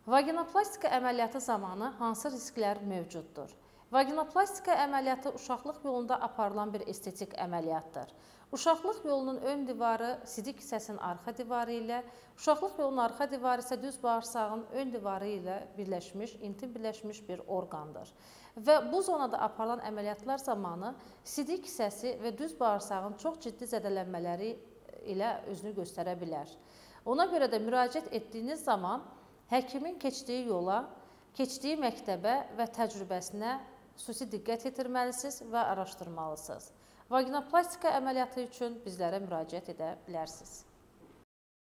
Vaginoplastika əməliyyatı zamanı hansı risklər mövcuddur? Vaginoplastika əməliyyatı uşaqlıq yolunda aparılan bir estetik əməliyyatdır. Uşaqlıq yolunun ön divarı sidik hissəsinin arxa divarı ilə, uşaqlıq yolunun arxa divarı isə düz bağırsağın ön divarı ilə intim birləşmiş bir orqandır. Və bu zonada aparılan əməliyyatlar zamanı sidik hissəsi və düz bağırsağın çox ciddi zədələnmələri ilə özünü göstərə bilər. Ona görə də müraciət etdiyiniz zaman həkimin keçdiyi yola, keçdiyi məktəbə və təcrübəsinə xüsusi diqqət yetirməlisiniz və araşdırmalısınız. Vaginoplastika əməliyyatı üçün bizlərə müraciət edə bilərsiniz.